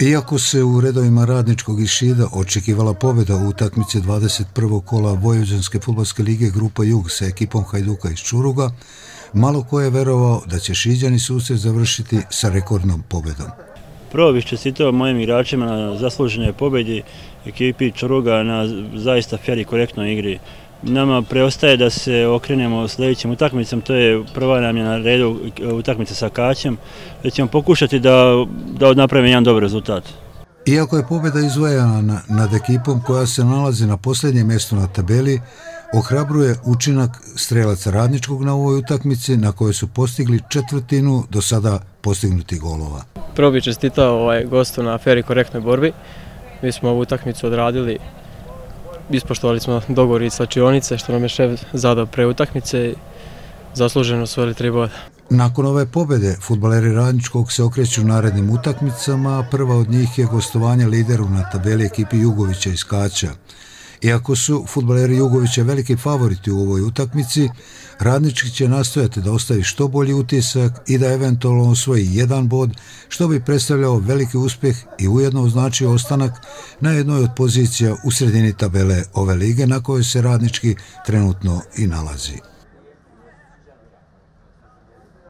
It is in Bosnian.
Iako se u redovima Radničkog iz Šida očekivala pobjeda u utakmici 21. kola Vojvođanske fudbalske lige Grupa Jug sa ekipom Hajduka iz Čuruga, malo ko je verovao da će Šiđani susret završiti sa rekordnom pobjedom. Prvo bih čestitao mojim igračima na zasluženoj pobjedi, ekipi Čuruga na zaista fer i korektnoj igri. Nama preostaje da se okrenemo sljedećim utakmicama, to je prva nam je na redu utakmica sa Kaćem, da ćemo pokušati da napravimo jedan dobar rezultat. Iako je pobjeda izvojena nad ekipom koja se nalazi na posljednjem mjestu na tabeli, ohrabruje učinak strelaca Radničkog na ovoj utakmici na kojoj su postigli četvrtinu do sada postignutih golova. Prvo bih čestitao gostu na fer i korektnoj borbi. Mi smo ovu utakmicu odradili, ispoštovali smo dogovor iz slačionice što nam je šef zadao pre utakmice i zasluženo osvojili 3 boda. Nakon ove pobjede, fudbaleri Radničkog se okreću narednim utakmicama, a prva od njih je gostovanje lideru na tabeli ekipi Jugovića iz Kaća. Iako su fudbaleri Jugovića veliki favoriti u ovoj utakmici, Radnički će nastojati da ostavi što bolji utisak i da eventualno osvoji 1 bod, što bi predstavljao veliki uspjeh i ujedno označio ostanak na jednoj od pozicija u sredini tabele ove lige na kojoj se Radnički trenutno i nalazi.